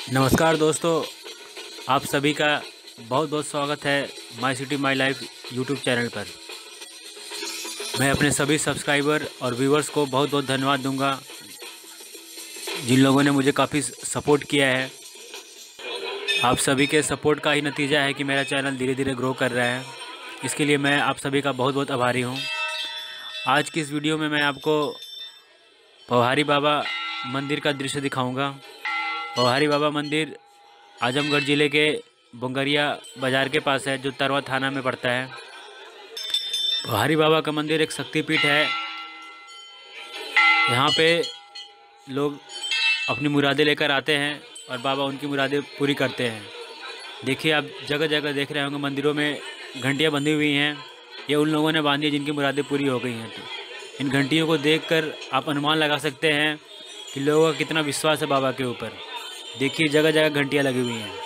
नमस्कार दोस्तों, आप सभी का बहुत बहुत स्वागत है my city my life YouTube channel पर। मैं अपने सभी सब्सक्राइबर और व्यूवर्स को बहुत बहुत धन्यवाद दूंगा जिन लोगों ने मुझे काफ़ी सपोर्ट किया है। आप सभी के सपोर्ट का ही नतीजा है कि मेरा चैनल धीरे धीरे ग्रो कर रहा है। इसके लिए मैं आप सभी का बहुत बहुत आभारी हूँ। आज की इस वीडियो में मैं आपको पौहारी बाबा मंदिर का दृश्य दिखाऊँगा। पौहारी बाबा मंदिर आज़मगढ़ ज़िले के बोंगरिया बाज़ार के पास है, जो तरवा थाना में पड़ता है। पौहारी बाबा का मंदिर एक शक्तिपीठ है। यहाँ पे लोग अपनी मुरादें लेकर आते हैं और बाबा उनकी मुरादें पूरी करते हैं। देखिए, आप जगह जगह देख रहे होंगे मंदिरों में घंटियाँ बंधी हुई हैं। ये उन लोगों ने बांधी जिनकी मुरादें पूरी हो गई हैं। तो इन घंटियों को देखकर आप अनुमान लगा सकते हैं कि लोगों का कितना विश्वास है बाबा के ऊपर। देखिए, जगह जगह घंटियाँ लगी हुई हैं।